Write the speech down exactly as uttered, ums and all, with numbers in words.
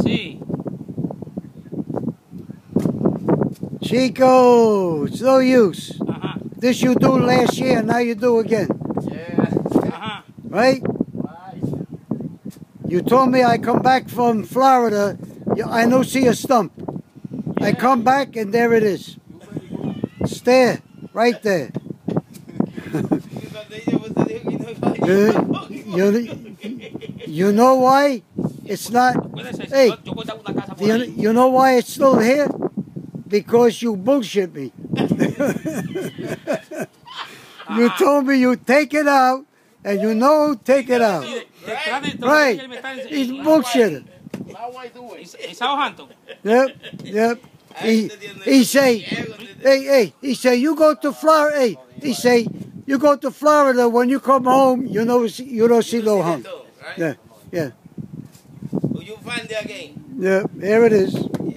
Sí. Chico, it's no use. Ajá. This you do last year, now you do again. Yeah. Ajá. Right? Right. You told me I come back from Florida, you- I no see a stump. I come back and there it is. It's there, right there. you, you, you know why? It's not. Hey, you, you know why it's still here? Because you bullshit me. You told me you take it out, and you know take it out. Right. He's bullshitting. ¿Está bajando? Yep, yep. He, he say, hey, hey, he say, you go to Florida, hey, he say, you go to Florida, when you come home, you know, you don't see no hum. Yeah, yeah. You find there again. Yeah, here it is.